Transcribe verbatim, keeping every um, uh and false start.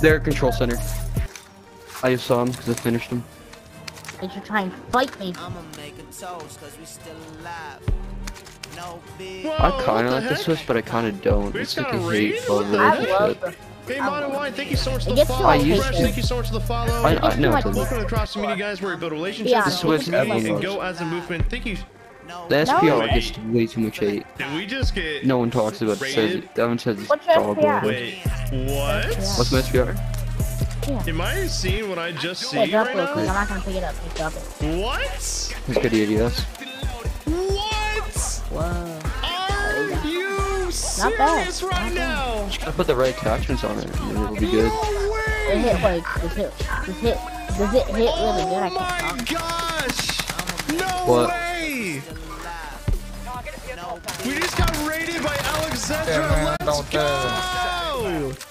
They're at control center. I just saw him because I finished him. Did you try and fight me? I'ma make a toast cause we still alive. No big. I kind of like the Swiss, but I kind of don't. It's like a hate for I love relationship. Hey, Modern Wine, thank you so much for It the gets follow. too I used Fresh, to. thank you so much for the follow. I, I know. much It's Welcome to Cross the Media, guys, where we build relationships, Yeah. the Swiss community, and everyone go as a movement. Thank you. The S P R No. gets way too much hate. Did we just get No one talks about it. Says it. That one says it's What's your dog S P R? water. Wait, what? What's my S P R? Yeah. Am I seeing what I just Yeah, see drop right it real quick. I'm now? not gonna pick it up. Just drop it. What? It's good idiots. What? Whoa. Are you Not bad. serious right now? I put the right attachments on it, and it'll be good. No It hit way! like this hit. This hit. Does it hit really good? I Oh my can't talk. gosh! No What? way! We just got raided by Alex Zedra. Let's go!